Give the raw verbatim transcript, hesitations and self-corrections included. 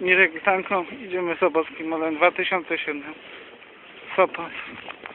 Mirek Tanko, idziemy Sopockim Molem dwa tysiące siedem. Sopot.